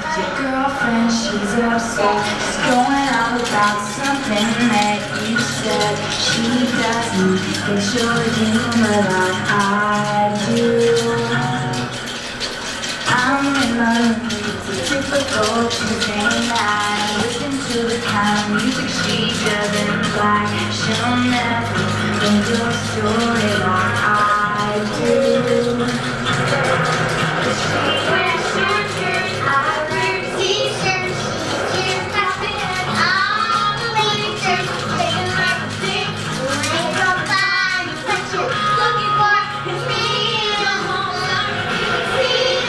Your girlfriend, she's upset. She's going on about something that you said. She doesn't think you're human like I do. I'm in my room, it's a typical Tuesday night. Listen to the kind of music she doesn't like. She'll never know your story like I do. She wears short skirts, I wear t-shirts. She can't stop it, all the bleachers. Taking like a stick, ain't nobody what you're looking for. It's me, I'm home, see,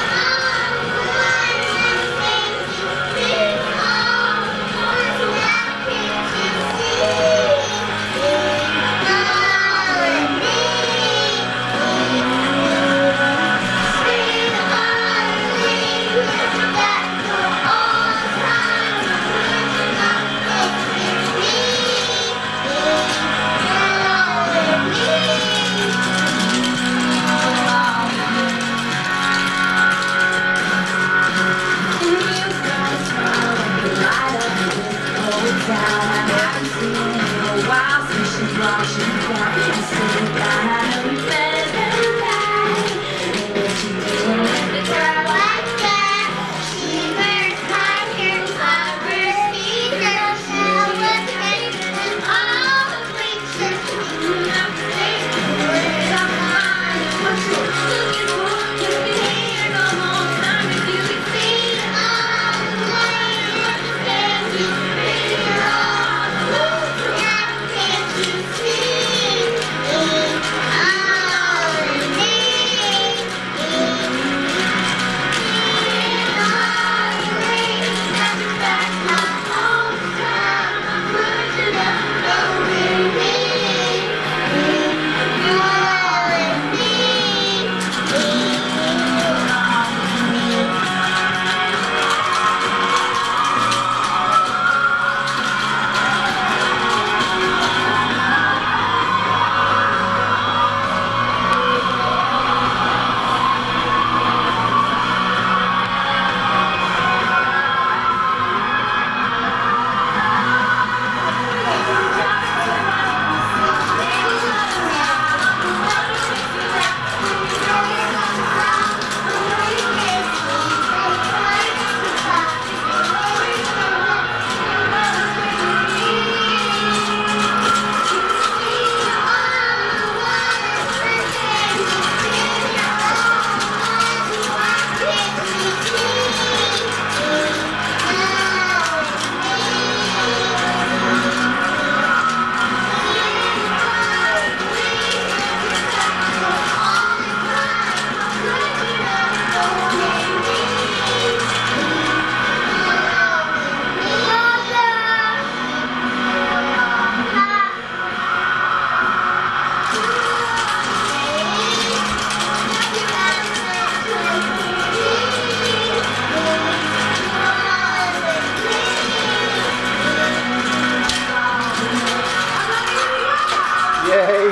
Yay,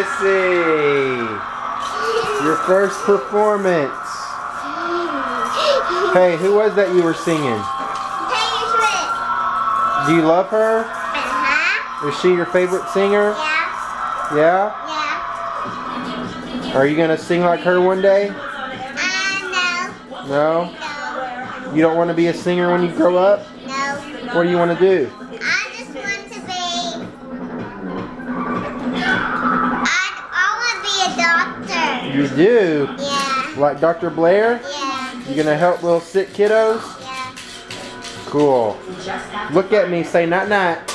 Sissy! Your first performance. Hey, who was that you were singing? Taylor Swift. Do you love her? Uh-huh. Is she your favorite singer? Yeah. Yeah? Yeah. Are you gonna sing like her one day? No. No? No. You don't want to be a singer when you grow up? No. What do you want to do? I just want to be. I want to be a doctor. You do? Yeah. Like Dr. Blair? Yeah. You gonna help little sick kiddos? Yeah. Cool. Look at me, say night night.